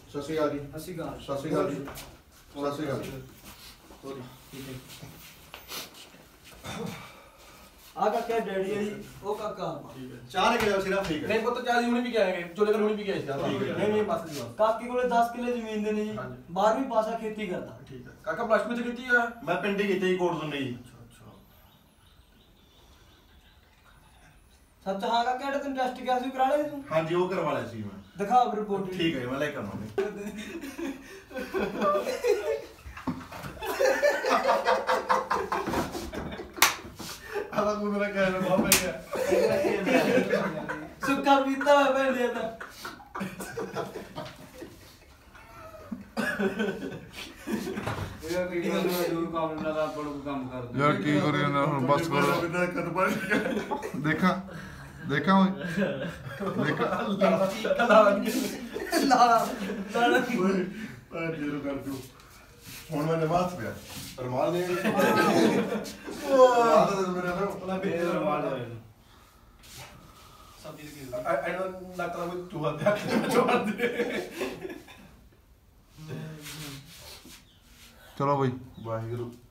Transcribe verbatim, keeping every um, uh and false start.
ਸਤਿ ਸ਼੍ਰੀ ਅਕਾਲ ਜੀ। ਸਤਿ ਸ਼੍ਰੀ ਅਕਾਲ। ਸਤਿ ਸ਼੍ਰੀ ਅਕਾਲ ਜੀ। ਸਤਿ ਸ਼੍ਰੀ ਅਕਾਲ। ਸੋਰੀ ਠੀਕ ਹੈ। ਆ ਕਾਕਾ ਡੈਡੀ ਹੈ ਜੀ, ਉਹ ਕਾਕਾ ਠੀਕ ਹੈ। ਚਾਹ ਲੈ ਕੇ ਜਾਓ ਸਿਰਫ। ਠੀਕ ਹੈ। ਨਹੀਂ ਪੁੱਤ ਚਾਹ ਦੀ ਹੁਣੀ ਵੀ ਕੇ ਆਏਗੇ, ਚੋਲੇ ਕਰ ਹੁਣੀ ਵੀ ਕੇ ਆਏ ਸੀ। ਨਹੀਂ ਨਹੀਂ ਬਸ ਜੀ ਬਸ। ਕਾਕੇ ਕੋਲੇ ਦਸ ਕਿੱਲੇ ਜ਼ਮੀਨ ਦੇ ਨੇ ਜੀ, ਬਾਰਵੀਂ ਪਾਸਾ ਖੇਤੀ ਕਰਦਾ। ਠੀਕ ਹੈ। ਕਾਕਾ ਪਲੱਸ ਟੂ ਚ ਕੀਤੀ ਆ? ਮੈਂ ਪਿੰਡ ਹੀ ਕੀਤੀ ਜੀ, ਕੋਟ ਸੁਣਨੇ ਜੀ। ਸੱਚ ਹਾਂ ਕਾਕਾ, ਜਿਹੜਾ ਤੈਨੂੰ ਟੈਸਟ ਗਿਆ ਸੀ ਕਰਾ ਲਿਆ ਤੂੰ? ਹਾਂਜੀ ਉਹ ਕਰਵਾ ਲਿਆ ਸੀ ਮੈਂ। ਦਿਖਾ ਰਿਪੋਰਟ। ਠੀਕ ਹੈ, ਮੈਂ ਲੈ ਕੇ ਆਵਾਂਗਾ। ਆਦਾ ਕੋ ਮੇਰਾ ਕਹਿਣਾ ਬਹੁਤ ਪੈ ਗਿਆ। ਸੁੱਕਾ ਪੀਤਾ ਹੋਇਆ ਭੈਣ ਦੇ ਤਾਂ। ਇਹ ਕਿਹੜੀ ਗੱਲ ਹੈ ਜੋ ਕੰਮ ਨਾਲ ਆਪ ਬੜਾ ਕੰਮ ਕਰਦੇ ਯਾਰ ਕੀ ਕਰੀ ਜਾਂਦਾ ਹੁਣ, ਬਸ ਕਰੋ। ਦੇਖਾਂ ਦੇਖਾਂ ਓਏ ਦੇਖਾਂ ਲਾਲਾ ਲਾਲਾ ਓਏ ਆ ਜੀਰੋ ਕਰ ਦਿਓ। ਹੁਣ ਮੈਂ ਨਵਾਜ਼ ਪਿਆ ਰਮਾਲ ਨੇ ਉਹ ਆਦਤ ਮੇਰੇ ਨਾਲ ਉਹਨਾਂ ਇਹ ਰਮਾਲ ਹੈ ਸਬਜ਼ੀ ਦੀ ਆਈ ਡੋਨਟ ਨਾ ਕਰਾ ਕੋਈ ਚੂਹਾ ਦੇ ਚੂਹਾ ਦੇ। ਚਲੋ ਬਈ ਵਾਹਿਗੁਰੂ।